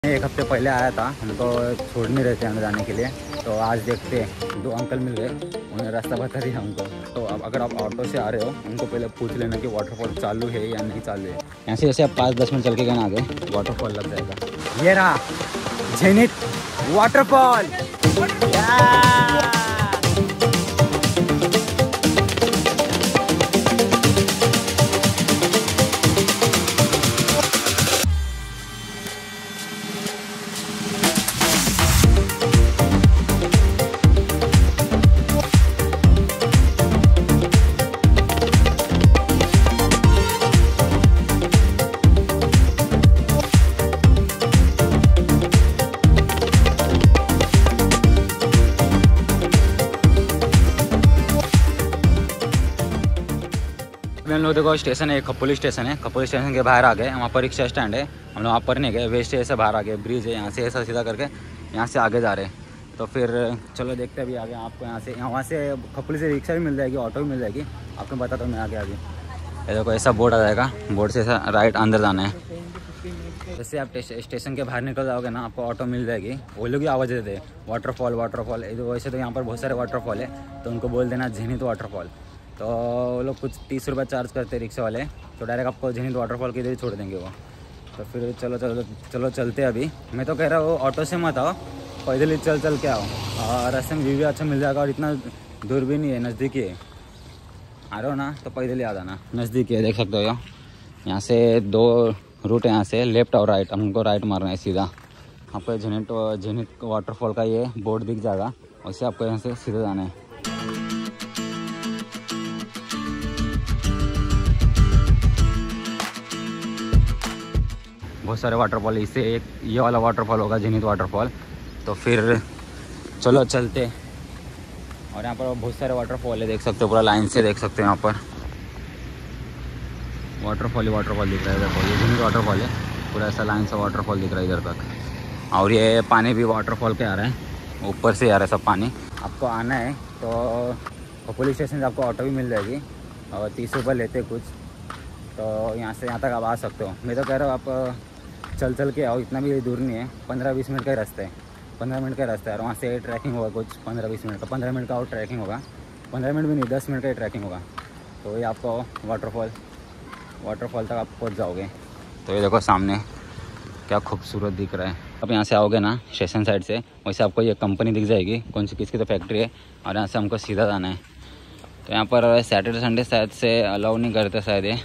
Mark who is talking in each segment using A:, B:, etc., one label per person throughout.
A: एक हफ्ते पहले आया था, हमको छोड़ नहीं रहे थे अंदर जाने के लिए। तो आज देखते दो अंकल मिल गए, उन्होंने रास्ता बता दिया हमको। तो अब अगर आप ऑटो से आ रहे हो उनको पहले पूछ लेना कि वाटरफॉल चालू है या नहीं चालू है। यहाँ से जैसे आप 5-10 मिनट चल के गए ना आगे वाटरफॉल लग जाएगा। ये रहा झेनित वाटरफॉल। हम लोग देखो स्टेशन है, खपोली स्टेशन है। खपोली स्टेशन के बाहर आ गए, वहाँ पर रिक्शा स्टैंड है। हम लोग वहाँ पर नहीं गए, वेस्ट से बाहर आ गए। ब्रिज है, यहाँ से ऐसा सीधा करके यहाँ से आगे जा रहे हैं। तो फिर चलो देखते हैं अभी आगे। आपको वहाँ से खपोली से रिक्शा भी मिल जाएगी, ऑटो भी मिल जाएगी। आपको बताता हूँ मैं आगे। ये देखो ऐसा बोर्ड आ जाएगा, बोर्ड से ऐसा राइट अंदर जाना है। जैसे आप स्टेशन के बाहर निकल जाओगे ना, आपको ऑटो मिल जाएगी। वो लोग भी आवाज़ देते हैं वाटरफॉल वाटरफॉल। वैसे तो यहाँ पर बहुत सारे वाटरफॉल है, तो उनको बोल देना झेनित वाटरफॉल। तो वो लोग कुछ 30 रुपये चार्ज करते हैं रिक्शा वाले। तो डायरेक्ट आपको झेनित वाटरफॉल के इधर ही छोड़ देंगे वो। तो फिर चलो चलते अभी। मैं तो कह रहा हूँ ऑटो से मत आओ, पैदल ही चल के आओ। और रास्ते में व्यू भी अच्छा मिल जाएगा, और इतना दूर भी नहीं है, नज़दीक ही है। आ रहे हो ना तो पैदल ही आ जाना, नज़दीक है। देख सकते हो यहाँ से 2 रूट है, यहाँ से लेफ्ट और राइट। हमको राइट मारना है सीधा। आपको झेनित वाटरफॉल का ये बोर्ड दिख जाएगा, उससे आपको यहाँ से सीधा जाना है। बहुत सारे वाटरफॉल, इससे एक ये वाला वाटरफॉल होगा झेनित वाटरफॉल। तो फिर चलो चलते। और यहाँ पर बहुत सारे वाटरफॉल है, देख सकते हो पूरा लाइन से देख सकते हो। यहाँ पर वाटरफॉल दिख रहा है इधर। ये झेनित वाटरफॉल है, पूरा ऐसा लाइन से वाटरफॉल दिख रहा है इधर तक। और ये पानी भी वाटरफॉल के आ रहा है, ऊपर से आ रहा है सब पानी। आपको आना है तो खपोली स्टेशन से आपको ऑटो भी मिल जाएगी, और 30 रुपये लेते कुछ। तो यहाँ से यहाँ तक आप आ सकते हो। मैं तो कह रहा हूँ आप चल के आओ, इतना भी दूर नहीं है, 15-20 मिनट का ही रास्ता है। 15 मिनट का रास्ता है, और वहाँ से ट्रैकिंग होगा कुछ 15-20 मिनट का। 15 मिनट का और ट्रैकिंग होगा, 15 मिनट भी नहीं, 10 मिनट का ही ट्रैकिंग होगा। तो ये आपको वाटरफॉल तक आप पहुँच जाओगे। तो ये देखो सामने क्या खूबसूरत दिख रहा है। आप यहाँ से आओगे ना स्टेशन साइड से, वैसे आपको ये कंपनी दिख जाएगी, कौन सी किसकी तो फैक्ट्री है। और यहाँ से हमको सीधा जाना है। तो यहाँ पर सैटरडे संडे शायद से अलाउ नहीं करते शायद ये।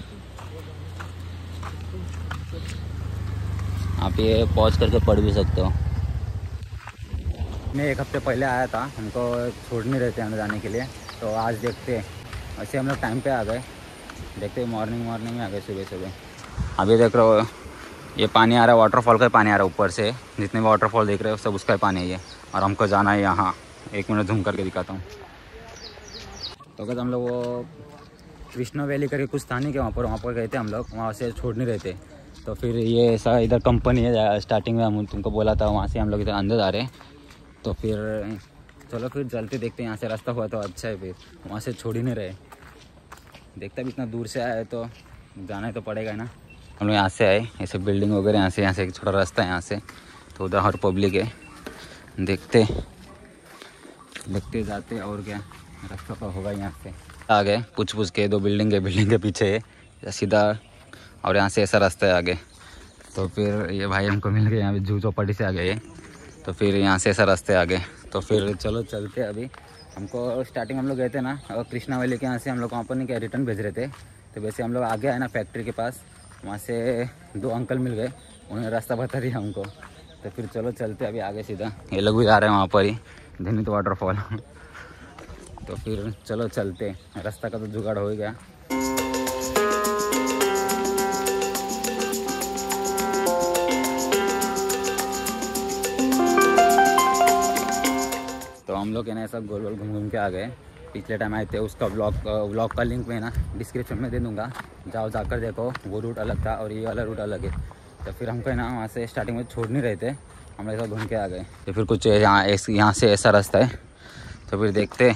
A: आप ये पॉज करके पढ़ भी सकते हो। मैं एक हफ्ते पहले आया था, हमको छोड़ नहीं रहे थे अंदर जाने के लिए। तो आज देखते, वैसे हम लोग टाइम पे आ गए। देखते मॉर्निंग में आ गए, सुबह। अभी देख रहे हो ये पानी आ रहा है, वाटरफॉल का पानी आ रहा है ऊपर से। जितने भी वाटरफॉल देख रहे हो सब उसका ही पानी है ये। और हमको जाना है यहाँ, 1 मिनट झूम करके दिखाता हूँ। तो अगर हम लोग वो कृष्णा वैली करके कुछ था नहीं कि वहाँ पर गए थे हम लोग, वहाँ से छोड़ नहीं रहे थे। तो फिर ये ऐसा इधर कंपनी है, स्टार्टिंग में हम तुमको बोला था, वहाँ से हम लोग इधर अंदर जा रहे हैं। तो फिर चलो फिर चलते देखते, यहाँ से रास्ता हुआ तो अच्छा है। फिर वहाँ से छोड़ ही नहीं रहे। देखते अब इतना दूर से आया है तो जाना ही तो पड़ेगा ना। हम लोग यहाँ से आए, ऐसे बिल्डिंग वगैरह यहाँ से एक छोटा रास्ता है यहाँ से। तो उधर हर पब्लिक है, देखते जाते। और क्या रास्ता तो होगा यहाँ से। आ गए पूछ के 2 बिल्डिंग के पीछे है सीधा। और यहाँ से ऐसा रास्ता है आगे। तो फिर ये भाई हमको मिल गए यहाँ पे, जू चौपाटी से आ गए। तो फिर यहाँ से ऐसा रास्ते आ गए। तो फिर चलो चलते अभी। हमको स्टार्टिंग हम लोग गए थे ना, और कृष्णा वैली के यहाँ से हम लोग वहाँ पर नहीं क्या रिटर्न भेज रहे थे। तो वैसे हम लोग आगे आए ना फैक्ट्री के पास, वहाँ से 2 अंकल मिल गए, उन्होंने रास्ता बता दिया हमको। तो फिर चलो चलते अभी आगे सीधा। ये लोग भी आ रहे हैं वहाँ पर ही, झेनित वाटरफॉल। तो फिर चलो चलते, रास्ता का तो जुगाड़ हो ही गया। तो हम लोग है ना ऐसा गोल घूम के आ गए। पिछले टाइम आए थे, उसका व्लॉग का लिंक मैं ना डिस्क्रिप्शन में दे दूँगा, जाकर देखो। वो रूट अलग था और ये वाला रूट अलग है। तो फिर हमको है ना वहाँ से स्टार्टिंग में छोड़ नहीं रहे थे, हम ऐसा घूम के आ गए। तो फिर कुछ यहाँ से ऐसा रास्ता है। तो फिर देखते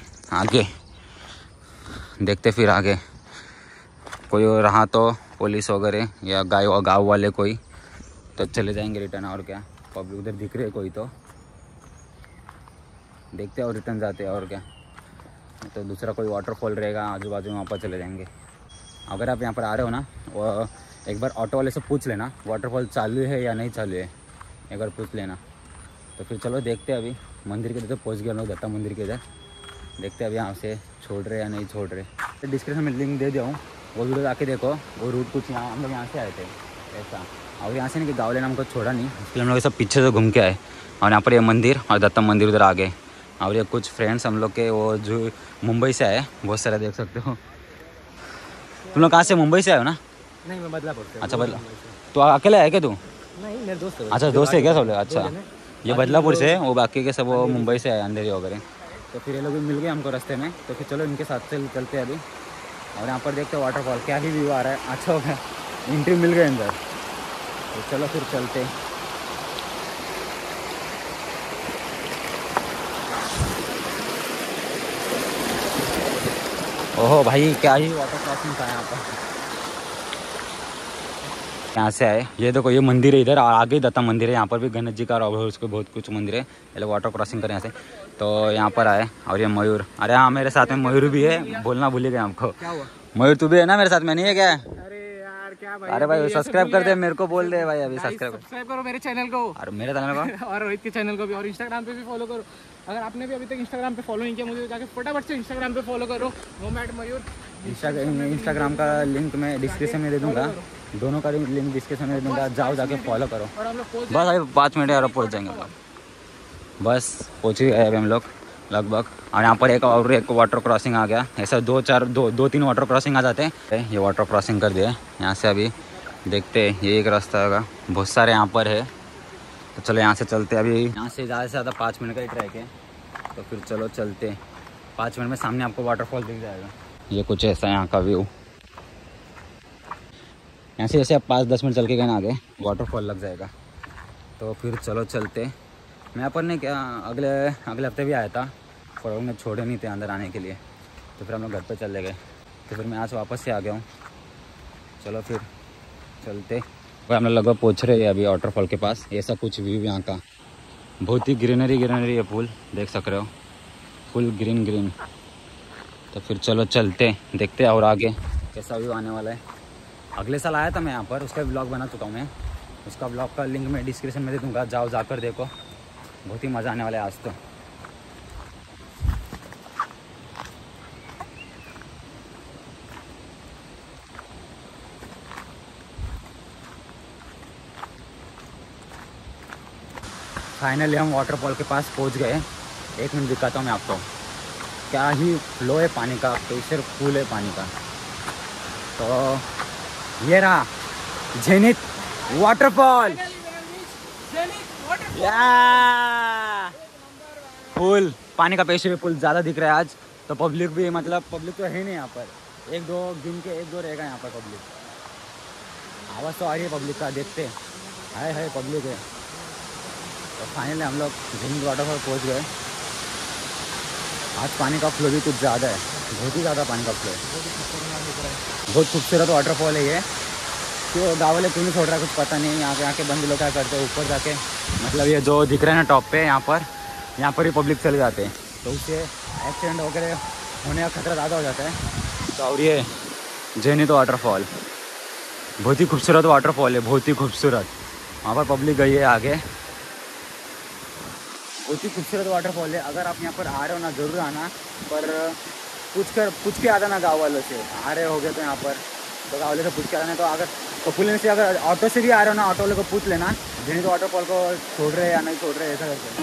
A: फिर आगे कोई रहा तो पुलिस वगैरह या गाँव वाले कोई, तो चले जाएंगे रिटर्न। और क्या। पब्लिक उधर दिख रही है कोई, तो देखते हैं और रिटर्न जाते हैं और क्या। तो दूसरा कोई वाटरफॉल रहेगा आजू बाजू, वहाँ पर चले जाएंगे। अगर आप यहाँ पर आ रहे हो ना, वो एक बार ऑटो वाले से पूछ लेना वाटरफॉल चालू है या नहीं चालू है, एक बार पूछ लेना। तो फिर चलो देखते हैं, अभी मंदिर के इधर तो पहुँच गए हम लोग, दत्ता मंदिर के इधर। देखते हैं अभी यहाँ से छोड़ रहे या नहीं छोड़ रहे। तो डिस्क्रिप्शन में लिंक दे दिया हूँ, वो वीडियो आके देखो। वो रूट कुछ यहाँ हम लोग यहाँ से आए थे ऐसा, और यहाँ से नहीं कि गाँव लेना हमको छोड़ा नहीं, इसलिए हम लोग सब पीछे से घूम के आए। और यहाँ पर ये मंदिर और दत्ता मंदिर उधर आ गए। और ये कुछ फ्रेंड्स हम लोग के वो जो मुंबई से आए, बहुत सारे देख सकते हो। तुम लोग कहाँ से, मुंबई से आए हो ना?
B: नहीं, मैं बदलापुर से।
A: अच्छा बदला, तो अकेले आए क्या तू?
B: नहीं, मेरे दोस्त है।
A: अच्छा दोस्त है क्या सब लोग? अच्छा, ये बदलापुर से, वो बाकी के सब वो मुंबई से आए, अंधेरी वगैरह। तो फिर ये लोग भी मिल गए हमको रास्ते में, तो फिर चलो इनके साथ चलते हैं अभी। और यहाँ पर देखते हैं वाटरफॉल, क्या ही व्यू आ रहा है, अच्छा हो गया, एंट्री मिल गए अंदर। तो चलो फिर चलते। ओहो भाई, क्या ही वाटर क्रॉसिंग था यहाँ पर। यहाँ से आए, ये देखो ये मंदिर है इधर, और आगे दत्ता मंदिर है। यहाँ पर भी गणेश जी का और उसके बहुत कुछ मंदिर है। ये लोग वाटर क्रॉसिंग करें यहाँ से, तो यहाँ पर आए। और ये मयूर, अरे हाँ मेरे साथ में मयूर भी है, बोलना भूल गए हमको।
B: क्या हुआ?
A: मयूर तू भी है ना मेरे साथ में, नहीं है क्या?
B: अरे यार क्या भाई,
A: अरे भाई सब्सक्राइब कर दे, मेरे को बोल दे भाई, अभी
B: सब्सक्राइब करो मेरे चैनल को,
A: और मेरे चैनल को
B: और रोहित के चैनल को भी, और इंस्टाग्राम पे भी फॉलो करो। अगर आपने भी अभी तक इंस्टाग्राम पे फॉलो नहीं किया, मुझे जाके फटाफट से इंस्टाग्राम पे फॉलो करो, नोमैड मयूर।
A: इंस्टाग्राम का लिंक मैं डिस्क्रिप्शन में दे दूंगा, दोनों का लिंक डिस्क्रिप्शन में दे दूंगा, जाओ जाके फॉलो करो।
B: और हम लोग
A: बस अभी 5 मिनट और पहुँच जाएंगे हम लोग, बस पहुँच ही गए अभी हम लोग लगभग। और यहाँ पर एक वाटर क्रॉसिंग आ गया, ऐसा 2-3 वाटर क्रॉसिंग आ जाते हैं। ये वाटर क्रॉसिंग कर दिया यहाँ से, अभी देखते हैं ये एक रास्ता होगा, बहुत सारे यहाँ पर है। तो चलो यहाँ से चलते, अभी यहाँ से ज़्यादा 5 मिनट का ही ट्रैक है। तो फिर चलो चलते, 5 मिनट में सामने आपको वाटरफॉल दिख जाएगा। ये कुछ ऐसा है यहाँ का व्यू। यहाँ से जैसे आप 5-10 मिनट चल के गए ना, आगे वाटरफॉल लग जाएगा। तो फिर चलो चलते। मैं यहाँ पर नहीं क्या, अगले हफ्ते भी आया था, पर उन्हें छोड़े नहीं थे अंदर आने के लिए, तो फिर हम लोग घर पे चले गए। तो फिर मैं आज वापस से आ गया हूँ। चलो फिर चलते। और हम लोग लगभग पहुँच रहे हैं अभी वाटरफॉल के पास। ऐसा कुछ व्यू यहाँ का, बहुत ही ग्रीनरी है, फूल देख सक रहे हो, फुल ग्रीन। तो फिर चलो चलते, देखते हैं और आगे कैसा व्यू आने वाला है। अगले साल आया था मैं यहाँ पर, उसका ब्लॉग बना चुका हूँ मैं, उसका ब्लॉग का लिंक मैं डिस्क्रिप्शन में दे दूँगा, जाओ जाकर देखो, बहुत ही मज़ा आने वाला है आज तो। फाइनली हम वाटरफॉल के पास पहुंच गए। 1 मिनट दिखाता हूँ मैं आपको, क्या ही फ्लो है पानी का, प्रेशर फुल है पानी का। तो ये रहा जेनिथ वाटरफॉल, फुल पानी का प्रेशर भी फुल ज़्यादा दिख रहा है आज। तो पब्लिक भी, मतलब पब्लिक तो है नहीं यहाँ पर, 1-2 गिन के 1-2 रहेगा यहाँ पर पब्लिक। आवाज़ तो आ रही है पब्लिक का, देखते है पब्लिक है। तो फाइनली हम लोग जेनिथ वाटरफॉल पहुँच गए। आज पानी का फ्लो भी कुछ ज़्यादा है, बहुत ही ज़्यादा पानी का फ्लो है। बहुत खूबसूरत वाटरफॉल है ये। क्यों गाँव वाले क्यों नहीं छोड़ रहा है कुछ पता नहीं। यहाँ के बंद लोग क्या करते हैं, ऊपर जाके, मतलब ये जो दिख रहा है ना टॉप पे, यहाँ पर ही पब्लिक चले जाते हैं, तो उससे एक्सीडेंट वगैरह होने का खतरा ज़्यादा हो जाता है। तो और ये जेनिथ वाटरफॉल बहुत ही खूबसूरत वाटरफॉल है, बहुत ही खूबसूरत। वहाँ पर पब्लिक गई है आगे, बहुत ही खूबसूरत वाटरफॉल है। अगर आप यहाँ पर आ रहे हो ना, ज़रूर आना, पर पूछ के आना ना गाँव वालों से। आ रहे हो गए तो यहाँ पर, तो गाँव वाले से पूछ के आना। तो अगर कपूल से अगर ऑटो से भी आ रहे हो ना, ऑटो वाले को पूछ लेना जेनिथ वाटरफॉल को छोड़ रहे हैं या नहीं छोड़ रहे, ऐसा करके।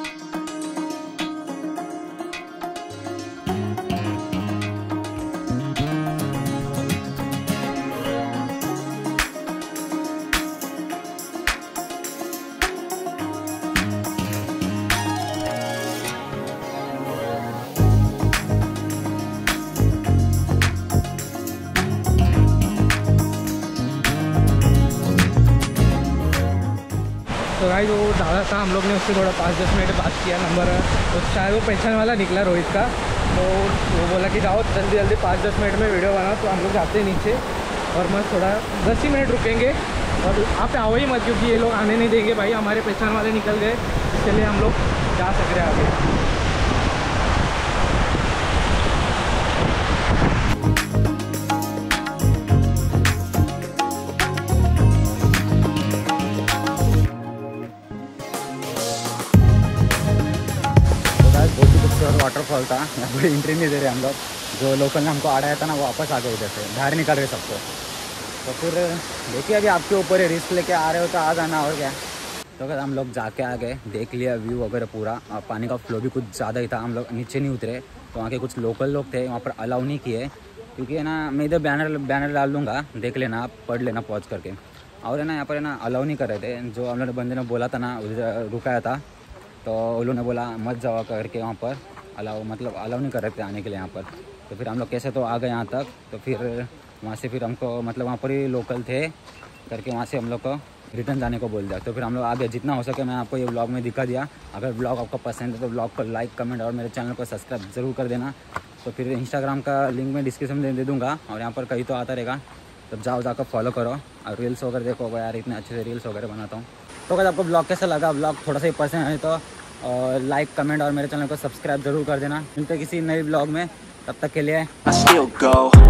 B: तो भाई वो दादा था, हम लोग ने उससे थोड़ा 5-10 मिनट बात किया, नंबर तो शायद वो पहचान वाला निकला रोहित का। तो वो बोला कि जाओ जल्दी 5-10 मिनट में वीडियो बनाओ। तो हम लोग जाते हैं नीचे, और मैं थोड़ा 10 ही मिनट रुकेंगे, और आप आओ ही मत, क्योंकि ये लोग आने नहीं देंगे भाई, हमारे पहचान वाले निकल गए, इसलिए हम लोग जा सक रहे हैं आगे।
A: बहुत ही खूबसूरत वाटरफॉल था, यहाँ पर एंट्री नहीं दे रहे हम लोग। जो लोकल ने हमको आड़ाया था ना, वो वापस आ गए इधर से, बाहर निकल रहे सबको। तो फिर देखिए अभी आपके ऊपर है, रिस्क लेके आ रहे हो तो आ जाना, और क्या। तो अगर हम लोग जाके आ गए, देख लिया व्यू वगैरह पूरा, पानी का फ्लो भी कुछ ज़्यादा ही था, हम लोग नीचे नहीं उतरे। तो वहाँ के कुछ लोकल लोग थे, वहाँ पर अलाउ नहीं किए, क्योंकि है ना, मैं इधर बैनर डाल दूँगा, देख लेना आप, पढ़ लेना पॉज करके। और है ना, यहाँ पर है ना अलाउ नहीं कर रहे थे। जो हम लोग बंदे ने बोला था ना, उधर रुकाया था, तो उन लोगों ने बोला मत जाओ करके, वहाँ पर अलाउ नहीं कर रहे थे आने के लिए यहाँ पर। तो फिर हम लोग कैसे तो आ गए यहाँ तक। तो फिर वहाँ से फिर हमको मतलब वहाँ पर ही लोकल थे करके, वहाँ से हम लोग को रिटर्न जाने को बोल दिया। तो फिर हम लोग आ गए। जितना हो सके मैं आपको ये व्लॉग में दिखा दिया। अगर व्लॉग आपको पसंद है तो व्लॉग को लाइक, कमेंट और मेरे चैनल को सब्सक्राइब ज़रूर कर देना। तो फिर इंस्टाग्राम का लिंक मैं डिस्क्रिप्शन में दे दूँगा, और यहाँ पर कहीं तो आता रहेगा, तब जाओ जाकर फॉलो करो। और रील्स वगैरह देखो यार, इतने अच्छे से रील्स वगैरह बनाता हूँ। तो अगर आपको ब्लॉग कैसा लगा, ब्लॉग थोड़ा सा ही पसंद है तो लाइक, कमेंट और मेरे चैनल को सब्सक्राइब ज़रूर कर देना। मिलते किसी नए ब्लॉग में, तब तक के लिए।